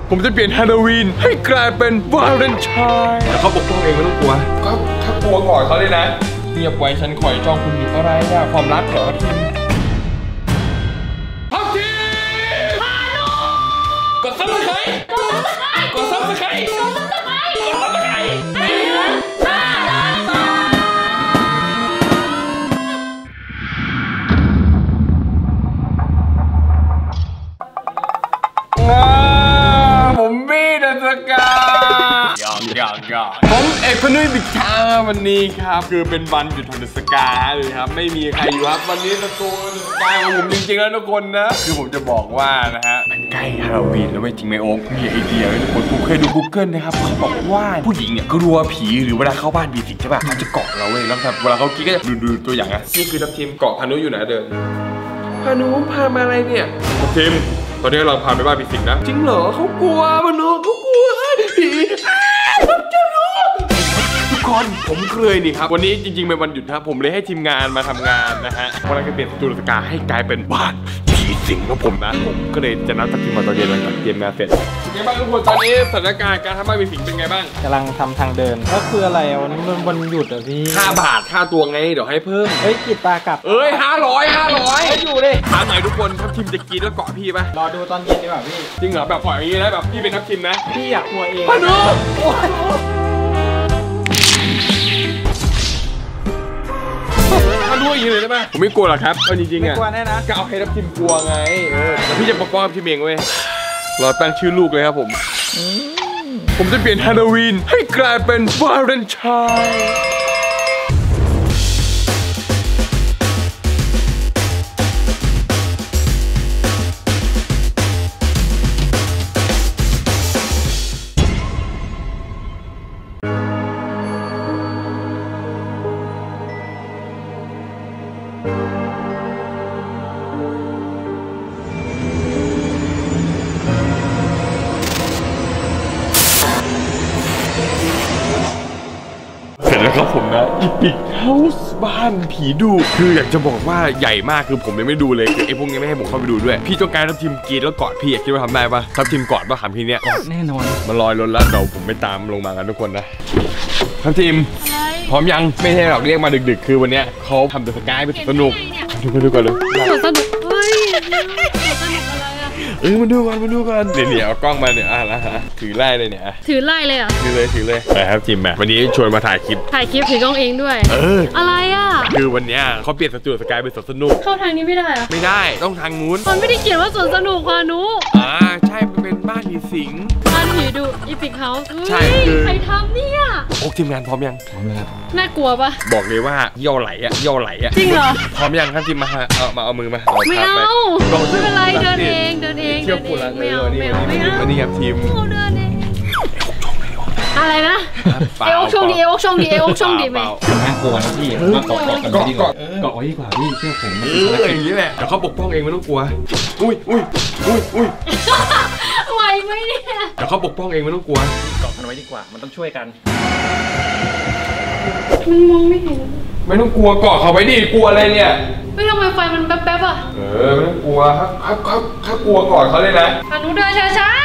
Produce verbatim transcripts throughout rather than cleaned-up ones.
ผมจะเปลี่ยนฮาโลวีนให้กลายเป็นวาเลนไทน์แต่เขาปกป้องเองไม่ต้องกลัวก็ถ้ากลัวก่อนเขาเลยนะเงียบไว้ฉันคอยจ้องคุณอยู่อะไรอะความรักเหรอทีมทัพทีมกดซับสไครต์กดซับสไครต์กดซับสไครต์กดซับสไครต์ผมบี้ดัสกายอมยอมยอมผมเอกพนุยบิชาวันนี้ครับคือเป็นวันหยุดของดัสกาเลยครับไม่มีใครอยู่ครับวันนี้ตะโกนกายของผมจริงๆแล้วทุกคนนะคือผมจะบอกว่านะฮะมันใกล้ฮาโลวีนแล้วไม่จริงไหมโอ๊คมีไอเดียเลยทุกคนผมเคยดู กูเกิล นะครับเขาบอกว่าผู้หญิงเนี่ยกลัวผีหรือเวลาเข้าบ้านมีสิ่งใช่ป่ะเขาจะเกาะเราเว้ยแล้วแบบเวลาเขากิ๊กก็จะดูดูตัวอย่างนะนี่คือทัพทีมเกาะพานุอยู่ไหนเดินพานุพามาอะไรเนี่ยทัพทีมตอนนี้เราพาไปบ้านผีสิงนะจริงเหรอเขากลัวพานุเขากลัวผีทุกคนผมเคยนี่ครับวันนี้จริงๆเป็นวันหยุดครับผมเลยให้ทีมงานมาทำงานนะฮะวันนั้นก็เปลี่ยนสตูดิโอการให้กลายเป็นบ้านผีสิงของผมนะผมก็เลยจะนัดทัพทีมมาตอนเย็นหลังจากเตรียมงานเสร็จเป็นไงบ้างทุกคนตอนนี้สถานการณ์การทำบ้านผีสิงเป็นไงบ้างกำลังทำทางเดินก็คืออะไรวันนี้มันวันหยุดอ่ะพี่ห้าบาทค่าตัวไงเดี๋ยวให้เพิ่มเฮ้ยกิตากลับเอ้ยห้าร้อยห้าร้อยอยู่เลยถามหน่อยทุกคนทัพทีมจะกินแล้วเกาะพี่ป่ะรอดูตอนเย็นดีกว่าพี่จริงเหรอแบบปล่อยอย่างนี้นะแบบพี่เป็นทัพทีมนะพี่อยากกลัวเองพานุพานุอย่างนี้เลยได้ไหมผมไม่กลัวหรอกครับเอาจริงๆอ่ะไม่กลัวแน่นะก็เอาให้ทัพทีมกลัวไงเออแต่พี่จะปกป้องทัพทีมเองเว้ยเราตั้งชื่อลูกเลยครับผมผมจะเปลี่ยนฮาโลวีนให้กลายเป็นวาเลนไทน์ครับผมนะอีพิกเฮาส์บ้านผีดุคืออยากจะบอกว่าใหญ่มากคือผมยังไม่ดูเลยคือไอ้พวกนี้ไม่ให้ผมเข้าไปดูด้วยพี่ต้องการทัพทีมกีดแล้วกอดพี่คิดว่าทำได้ปะทัพทีมกอดป่ะคำพี่เนี้ยกอดแน่นอนมันลอยล้นแล้วเดี๋ยวผมไปตามลงมากันทุกคนนะทัพทีมพร้อมยังไม่ใช่หรอกเรียกมาดึกๆคือวันเนี้ยเขาทำแต่สกายไปสนุกดูกันดูกันเลยสนุกเฮ้ยสนุกอะไรอะเออมาดูกันมาดูกันเดี๋ยวเอากล้องมาเนี่ยอ่ะแล้วฮะถือไล่เลยเนี่ยถือไล่เลยอ่ะถือเลยถือเลยไปครับทีมแม่วันนี้ชวนมาถ่ายคลิปถ่ายคลิปถือกล้องเองด้วยเอออะไรอ่ะคือวันนี้เขาเปลี่ยนสตูดิโอสกายเป็นสวนสนุกเข้าทางนี้ไม่ได้อะไม่ได้ต้องทางนู้นมันไม่ได้เขียนว่าสวนสนุกพานุอ่าใช่เป็นบ้านผีสิงบ้านผีดุอีพิกเฮาส์ใช่คือใครทำเนี่ยโอ้ทีมงานพร้อมยังพร้อมแล้วครับน่ากลัวปะบอกเลยว่าย่อไหลอะย่อไหลอะจริงเหรอพร้อมยังครับทีมมาเอามาเอามือมาไม่เอาไม่เป็นไรเดินเองเดินเองเที่ยวปูละไม่เอาไม่เอาไม่เอานี่ครับทีมเดินเองอะไรนะเอวช่องดีเอวช่องดีเอวช่องดีไหมน่ากลัวนะพี่มาเกาะเกาะกันดีกว่าเกาะไว้ดีกว่าพี่เชื่อผมเอออย่างนี้แหละเดี๋ยวเขาปกป้องเองไม่ต้องกลัวอุ้ยอุ้ยอุ้ยอุ้ยไหวไหมเนี่ยเดี๋ยวเขาปกป้องเองไม่ต้องกลัวเกาะกันไว้ดีกว่ามันต้องช่วยกันมันมองไม่เห็นไม่ต้องกลัวเกาะเขาไว้ดิกลัวอะไรเนี่ยไม่ทำไมไฟมันแป๊บๆอ่ะเออไม่ต้องกลัวถ้าถ้าถ้าถ้ากลัวก่อนเขาเลยนะอนุเดินช้าๆ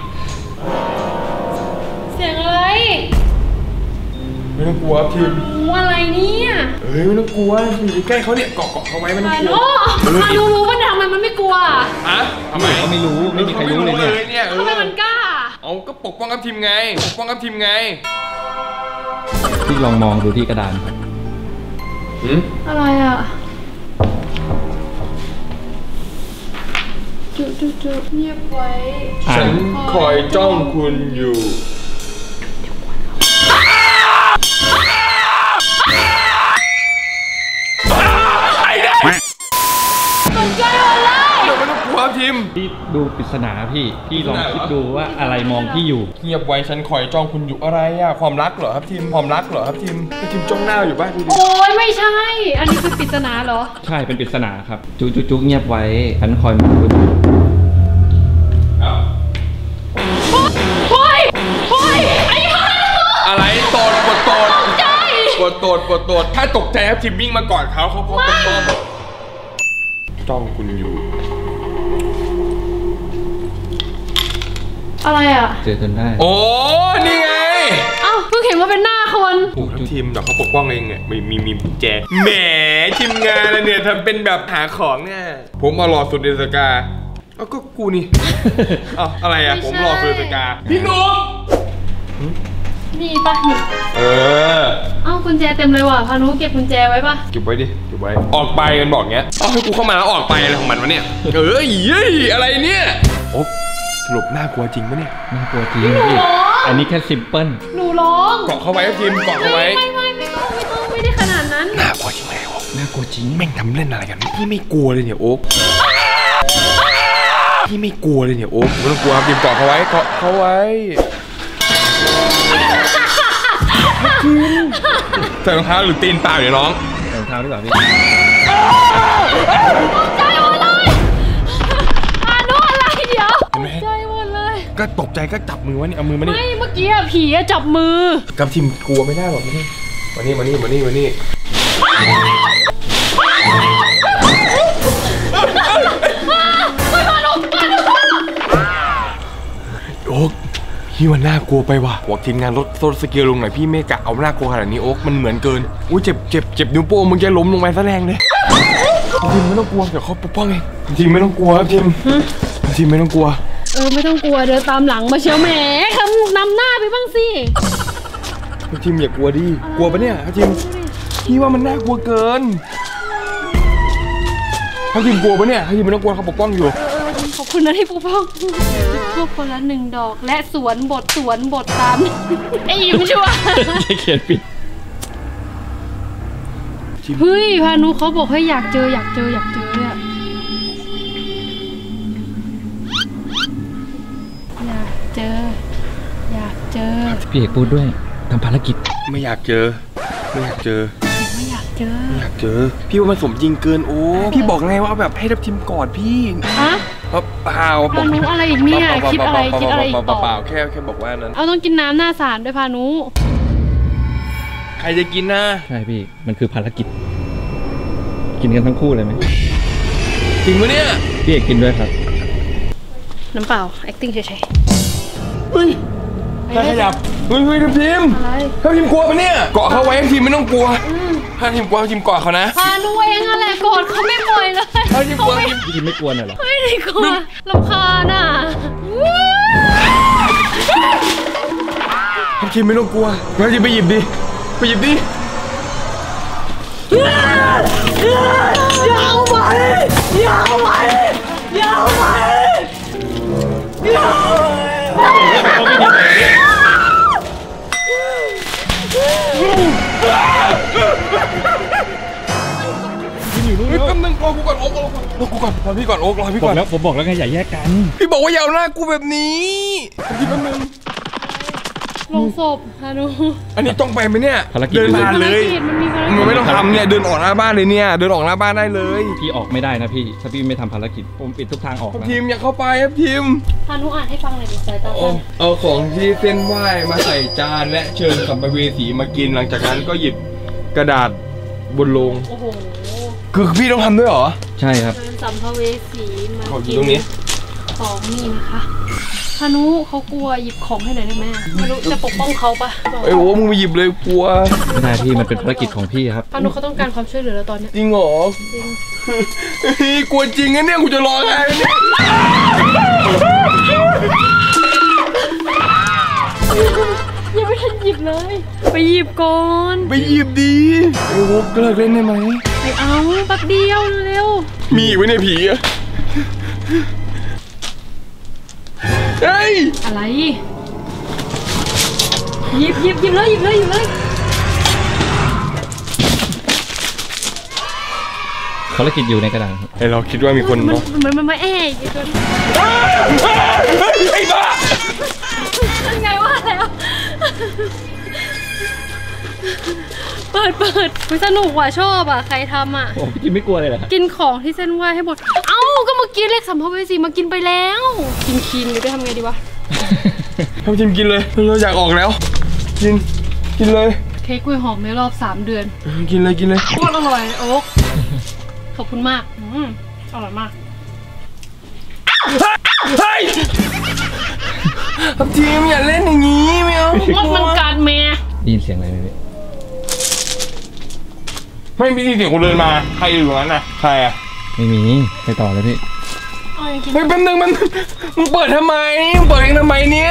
เสียงอะไรไม่ต้องกลัวทีมอะไรเนี่ยเอ้ยไม่ต้องกลัวอยู่ใกล้เขาเนี่ยเกาะเกาะเขาไว้ไม่ต้องกลัวมาดูรู้ว่าทำไมมันไม่กลัวฮะทำไมเขาไม่รู้ไม่มีใครรู้เลยเนี่ยทำไมมันกล้าเอาก็ปกป้องกับทีมไงปกป้องกับทีมไงพี่ลองมองดูที่กระดานอะไรอ่ะจุดจุดจุดเงียบไว้ฉันคอยจ้องคุณอยู่ตกใจหมดเลยเดี๋ยวไม่ต้องกลัวทีมพี่ดูปริศนาพี่พี่ลองคิดดูว่าอะไรมองพี่อยู่เงียบไว้ฉันคอยจ้องคุณอยู่อะไรอะความรักเหรอครับทีมความรักเหรอครับทีมทีมจ้องหน้าอยู่บ้างโอ้ยไม่ใช่อันนี้คือปริศนาเหรอใช่เป็นปริศนาครับจุ๊จุ๊จุ๊เงียบไว้ฉันคอยมองคุณเฮ้ยเฮ้ยไอ้ห่าอะไรโตดปวดโตดใช่ปวดโตดปวดโตดถ้าตกใจครับทีมวิ่งมาก่อนเขาเขาเขาปวดโตดจ้องคุณอยู่ออะไรอ่ะเจอจนได้โอ้นี่ไงเอ้าเพิ่งเห็นว่าเป็นหน้าคนถูกทีมเดี๋ยวเขาปกป้องเองไงมีมีมีกุญแจแหมทีมงานเนี่ยทำเป็นแบบหาของเนี่ยผมมารอสุดเดสกาเอ้าก็กูนี่เอ้าอะไรอ่ะผมรอสุดเดสกาพี่นุ๊กนี่ปะนี่เออเอ้ากุญแจเต็มเลยว่ะพานุเก็บกุญแจไว้ปะเก็บไว้ดิเก็บไว้ออกไปมันบอกเงี้ยเอ้าให้กูเข้ามาแล้วออกไปอะไรของมันวะเนี่ยเอ้ยเย้ยอะไรเนี่ยโอ้สรุปน่ากลัวจริงปะเนี่ยน่ากลัวจริงพี่อันนี้แค่ซิมเพิลหนูร้องเกาะเข้าไว้ทีมเกาะเข้าไว้ไม่ไม่ไม่ต้องไม่ต้องไม่ได้ขนาดนั้นน่ากลัวจริงเลยโอ๊คน่ากลัวจริงแม่งทำเล่นอะไรกันพี่ไม่กลัวเลยเนี่ยโอ๊คพี่ไม่กลัวเลยเนี่ยโอ๊คไม่ต้องกลัวทีมเกาะเข้าไว้เกาะเข้าไว้ใส่รองเท้าหรือตีนเปล่าเดี๋ยวน้องรองเท้าดีกว่าพี่ใจหมดเลยพานุอะไรเดี๋ยวใจหมดเลยก็ตกใจก็จับมือไว้นี่เอามือมานี่ไม่เมื่อกี้อะผีอะจับมือกับทีมกลัวไม่ได้หรอกมานี่มานี่มานี่มานี่มานี่โอ๊คพี่มันน่ากลัวไปว่ะบอกทีมงานลดโซนสเกลลงหน่อยพี่เมกะเอาน่ากลัวขนาดนี้โอ๊คมันเหมือนเกินอุ้ยเจ็บเจ็บเจ็บนิ้วโป้งมึงจะล้มลงไปซะแรงเลยทีมไม่ต้องกลัวเดี๋ยวเขาปกป้องเองทีมไม่ต้องกลัวครับทีมทีมไม่ต้องกลัวเออไม่ต้องกลัวเดินตามหลังมาเชียวแหมคำนำหน้าไปบ้างสิทีมอย่ากลัวดิกลัวปะเนี่ยทีมพี่ว่ามันน่ากลัวเกินถ้าทีมกลัวปะเนี่ยถ้าทีมไม่ต้องกลัวเขาปกป้องอยู่เออขอบคุณนะที่ปกป้องพวกคนละหนึ่งดอกและสวนบทสวนบทตามไอ้ยิ้มชัวร์เขียนปิดเฮ้ยพานุเขาบอกให้อยากเจออยากเจออยากเจอเนี่ยอยากเจออยากเจอพี่เอกพูดด้วยทำภารกิจไม่อยากเจอไม่อยากเจอไม่อยากเจอไม่อยากเจอพี่ว่ามันสมจริงเกินโอ้พี่บอกไงว่าแบบให้ทับทิมกอดพี่ฮะเปล่าพานุอะไรอีกเนี่ยคิดอะไรคิดอะไรอีกต่อเปล่าแค่แค่บอกว่านั้นเอาต้องกินน้ำหน้าสารด้วยพานุใครจะกินนะใช่พี่มันคือภารกิจ กินกันทั้งคู่เลยไหมจริงปะเนี่ยพี่เอกกินด้วยครับน้ำเปล่า acting เฉยเฮ้ยใครขยับเฮ้ยเฮ้ยทับทิมๆอะไรทับทิมกลัวปะเนี่ยเกาะเขาไว้ทับทิมไม่ต้องกลัวถ้าทิมกลัวทับทิมเกาะเขานะพานุเองอะไรกอดเขาไม่ปล่อยเลยทับทิมกลัวทับทิมพี่กินไม่กลัวหน่อยเหรอไม่ได้กลัวรำคาญอ่ะทับทิมไม่ต้องกลัวทับทิมไปหยิบดิไปหยิบดิยาวไปยาวไปยาวไปยาวเฮ้ยแป๊บนึงรอกูก่อนโอ๊กรอกูก่อนรอพี่ก่อนโอ๊กรอพี่บก่ออก นแล้วผมบอกแล้วไงอย่าแยกกันพี่บอกว่าอย่าเอาหน้ากูแบบนี้พี่แป๊บนึงลงศพพานุอันนี้ต้องไปไหมเนี่ยภารกิจเดินผ่านเลยมันมีภารกิจมันไม่ต้องทำเนี่ยเดินออกหน้าบ้านเลยเนี่ยเดินออกหน้าบ้านได้เลยพี่ออกไม่ได้นะพี่ถ้าพี่ไม่ทำภารกิจผมปิดทุกทางออกนะทีมอย่าเข้าไปครับทีมพานุอ่านให้ฟังหน่อยดิสายตาเอาสั้นเอาของที่เส้นไหว้มาใส่จานและเชิญสัมภเวสีมากินหลังจากนั้นก็หยิบกระดาษบนโลงโอ้โหคือพี่ต้องทำด้วยเหรอใช่ครับเชิญสัมภเวสีมาของอยู่กิตรงนี้ของนี่นะคะพานุเขากลัวหยิบของให้หน่อยได้ไหมพานุจะปกป้องเขาปะไอ้โว้มึงไปหยิบเลยกลัวไม่ได้พี่มันเป็นภารกิจของพี่ครับพานุเขาต้องการความช่วยเหลือแล้วตอนเนี้ยจริงเหรอจริงเฮ้ยกลัวจริงนะเนี่ยกูจะร้องไห้เนี่ยยังไม่ทันหยิบเลย ไปหยิบก่อนไปหยิบดีไอ้โว้เลิกเล่นได้ไหมไปเอาแป๊บเดียวเร็วมีอีกไว้ในผีอะเฮ้ยอะไรหยิบหยิบหยิบเลยหยิบเลยหยิบเลยภารกิจอยู่ในกระดาษครับไอเราคิดว่ามีคนมันเนาะมันมันมาแอบไอ้ตัวนี้เฮ้ยไอ้บ้ายังไงว่าแล้วเปิดเปิดสนุกว่ะชอบอ่ะใครทำอ่ะโอ้พี่กินไม่กลัวเลยเหรอกินของที่เส้นไหว้ให้หมดเอ้าก็เมื่อกี้เรียกสัมภเวสีมากินไปแล้วกินคีนหรือจะทำไงดีวะทำจิมกินเลยเราอยากออกแล้วกินกินเลยเค้กกล้วยหอมในรอบสามเดือนกินเลยกินเลยโคตรอร่อยโอ๊คขอบคุณมากอืมอร่อยมากเฮ้ยทับทีมอย่าเล่นอย่างนี้ไม่เอาว่ามันกัดแม่ได้ยินเสียงอะไรไหมพี่ไม่มีเสียงคนเดินมาใครอยู่ตรงนั้นน่ะใครอ่ะไม่มีไปต่อเลยพี่เฮ้ยแป๊บนึงมันมึงเปิดทำไมมึงเปิดเองทำไมเนี่ย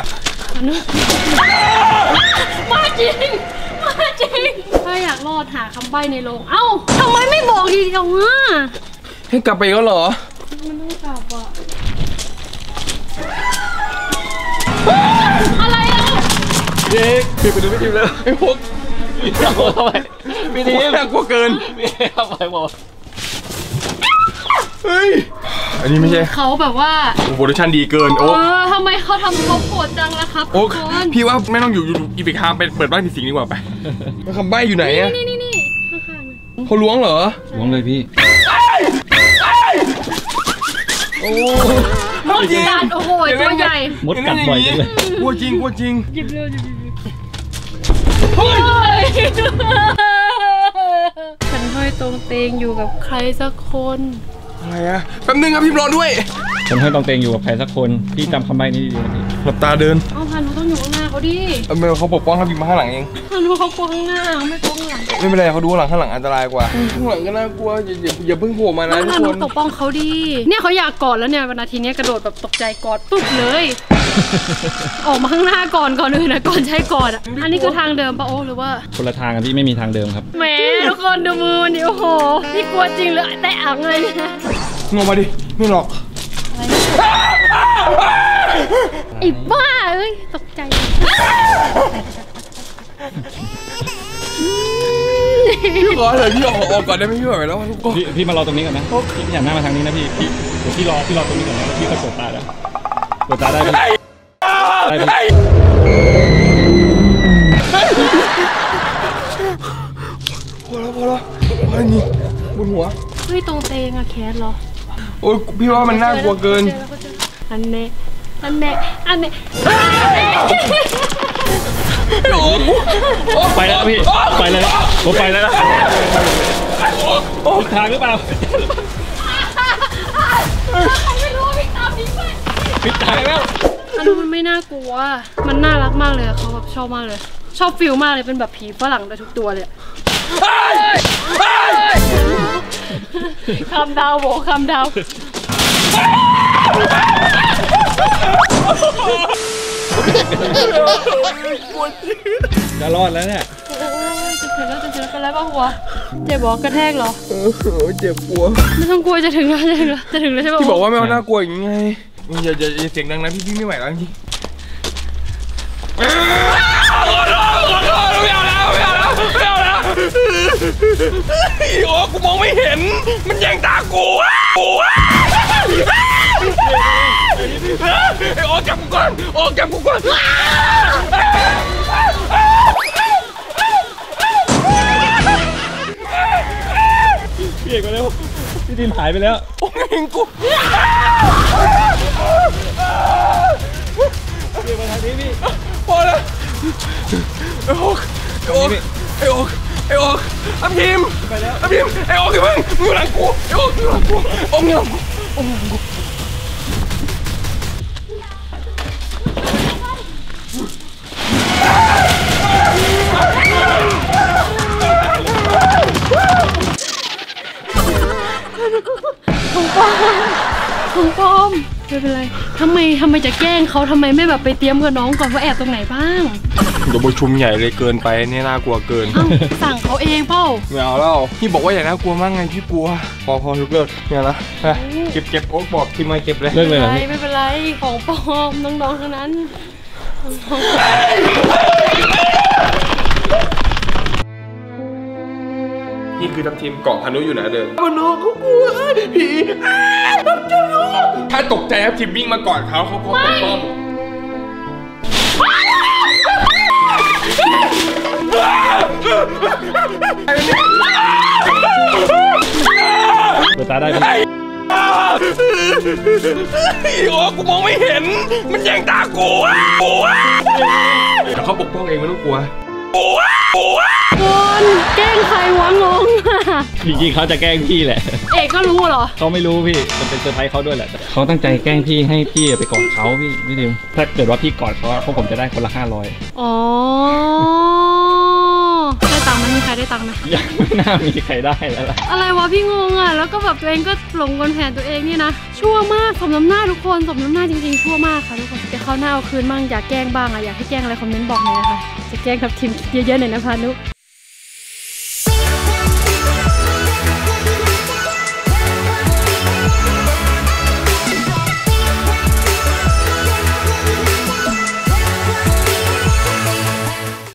มาจริงมาจริงถ้าอยากรอดหาคำใบ้ในโรงเอ้าทำไมไม่บอกทีเดียวอ่ะให้กลับไปก็เหรอมันต้องกลับอ่ะอะไรอ่ะเด็กพี่ไปดูพี่ทีมแล้วไอ้พวกเข้าไปพี่ทีมน่ากลัวเกินพี่เข้าไปบอกเฮ้ยอันนี้ไม่ใช่เขาแบบว่าโปรดักชั่นดีเกินเอโอ๊กอทำไมเขาทำเขาโกรธจังล่ะครับโอ๊กทุกคนพี่ว่าไม่ต้องอยู่อยู่อีพิคามไปเปิดบ้านผีสิงดีกว่าไปแล้วคำใบ้อยู่ไหนอะนี่นี่นี่ข้างๆเขาล้วงเหรอล้วงเลยพี่โอ้มดกัดโอ้โหตัวใหญ่มดกัดบ่อยจังเลยกลัวจริงกลัวจริงหยิบเร็วหยิบหยิบหยิบเฮ้ยฉันห้อยตรงเตงอยู่กับใครสักคนอะไรอะแป๊บนึงครับพี่รอด้วยคนให้ตองเตงอยู่กับใครสักคนพี่จำคำใบ้นี้ดีๆนะพี่หลับตาเดินเอาพานุต้องอยู่ข้างหน้าเขาดิเออไม่เขาปกป้องครับพี่มาข้างหลังเองพานุเขากลัวข้างหน้าไม่กลัวข้างหลังไม่เป็นไรเขาดูข้างหลังข้างหลังอันตรายกว่าข้างหลังก็น่ากลัวอย่าอย่าอย่าเพิ่งโผล่มานะต้องทุกพาคนุนปกป้องเขาดิเนี่ยเขาอยากกอดแล้วเนี่ยวันนาทีนี้กระโดดแบบตกใจกอดปุ๊บเลย ออกมาข้างหน้าก่อนก่อนอื่นนะก่อนใช้กอดอ่ะอันนี้คือทางเดิมปะโอ้หรือว่าคนละทางกันพี่ไม่มีทางเดิมครับแหมทุกคนดูมือนี่โอ้โหนี่กลัวจริงเลยแต่อ่างเลยเนี่ยงงมาดิไม่หรอกไอ้บ้าเอ้ยตกใจพี่ขอเถอะพี่ออกออกก่อนได้ไหมพี่ไหวแล้วทุกคนพี่พี่มารอตรงนี้ก่อนนะพี่หันหน้ามาทางนี้นะพี่พี่เดี๋ยวพี่รอพี่รอตรงนี้ก่อนนะพี่ก็เปิดตาแล้วเปิดตาได้ไหมได้พี่พอแล้วพอแล้วพอนี่บนหัวเฮ้ยตรงเตงอะแคสเหรอโอ้ยพี่ว่ามันน่ากลัวเกินอันเน่อันเน่อันเน่ไปแล้วพี่ไปเลยผมไปแล้วนะผิดทางหรือเปล่าไม่รู้พี่ตามนี้ไปผิดทางแล้วอันนู้นมันไม่น่ากลัวมันน่ารักมากเลยเขาแบบชอบมากเลยชอบฟิลมากเลยเป็นแบบผีฝรั่งได้ทุกตัวเลยคำดาวโบคำดาวจะรอดแล้วเนี่ยโอ้ยจะถึงแล้วจะถึงแล้วเป็นไรบ้างหัวเจ็บบอกกระแทกเหรอเออเจ็บกลัวไม่ต้องกลัวจะถึงแล้วจะถึงแล้วจะถึงแล้วใช่ป่ะพี่บอกว่าไม่เอาน่ากลัวอย่างงี้ไงอย่าอย่าอย่าเสียงดังนะพี่พี่ไม่ไหวแล้วจริงไม่เอาแล้วไม่เอาแล้วไม่เอาแล้วโอ้กูมองไม่เห็นมันแย่งตากูกูไอ้โอ้จับกูก่อนโอ้จับกูก่อนพี่เอกมาเร็วพี่ดินหายไปแล้วโอ้เองกูพี่มาทางนี้พี่พอแล้วไอ้โอ๊กไอ้โอ๊กไอ้โอ๊กไอ้โอ๊กอัพทีมไปแล้วอัพทีมไอ้โอ๊กอย่าเพิ่งมึงอยู่หลังกูไอ้โอ๊กอยู่หลังกูโอ๊กอยู่หลังกูโอ๊กอยู่หลังกูคุณป้อมไม่เป็นไรทำไมทำไมจะแกล้งเขาทำไมไม่แบบไปเตรียมกับน้องก่อนว่าแอบตรงไหนบ้างเดี๋ยวประชุมใหญ่เลยเกินไปเนี่ยน่ากลัวเกินเอ้าสั่งเขาเองเปล่าไม่เอาแล้วพี่บอกว่าอย่าน่ากลัวมากไงพี่กลัวพอพอทุกเลิกเนี่ยนะเก็บเก็บโอ๊กบอกทีมมาเก็บเลยเลิกเลยเหรอพี่ไม่เป็นไรของปลอมน้องๆทั้งนั้นนี่คือทัพทีมเกาะพานุอยู่นะเดิมพานุเขากลัวผีทัพทีมถ้าตกใจทัพทีมวิ่งมาก่อนเขาเขาพร้อมปกป้องเปิดตาได้พี่โอ้กูมองไม่เห็นมันแย่งตากูเขาปกป้องเองไม่ต้องกลัวคนแกล้งใครวะงงจริงๆเขาจะแกล้งพี่แหละเอกก็รู้เหรอเขาไม่รู้พี่มันเป็นเซอร์ไพรส์เขาด้วยแหละเขาตั้งใจแกล้งพี่ให้พี่ไปกอดเขาพี่พี่ดิมถ้าเกิดว่าพี่กอดเขาพวกผมจะได้คนละห้าร้อยอ๋อได้ตังค์มันมีใครได้ตังค์ไหมยังไม่น่ามีใครได้แล้วล่ะอะไรวะพี่งงอ่ะแล้วก็แบบตัวเองก็หลงกลแผนตัวเองนี่นะชั่วมากสมน้ำหน้าทุกคนสมน้ำหน้าจริงๆชั่วมากค่ะทุกคนเดี๋ยวเขาวหน้าเอาคืนบ้างอยากแกล้งบ้างอ่ะอยากให้แกล้งอะไรคอมเมนต์บอกหน่อยนะคะจะแกล้งกับทีมเยอะๆหน่อยนะพานุ